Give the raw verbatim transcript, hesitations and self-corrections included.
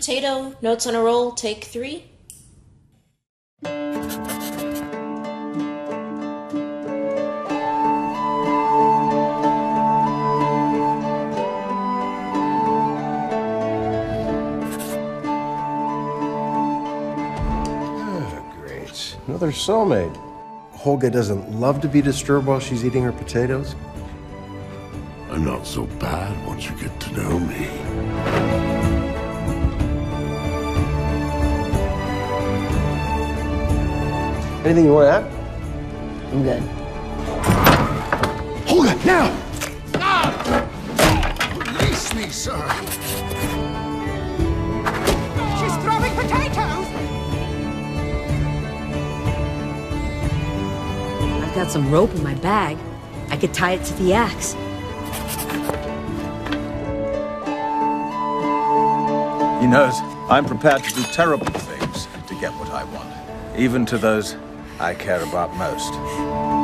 potato, notes on a roll, take three. Another soulmate. Holga doesn't love to be disturbed while she's eating her potatoes. I'm not so bad once you get to know me. Anything you want to add? I'm good. Holga, now! Ah! Release me, sir! She's throwing potatoes! I've got some rope in my bag. I could tie it to the axe. He knows I'm prepared to do terrible things to get what I want, even to those I care about most.